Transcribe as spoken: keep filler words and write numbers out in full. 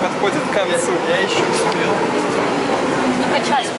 подходит к концу. Я еще успел. Ну, качай.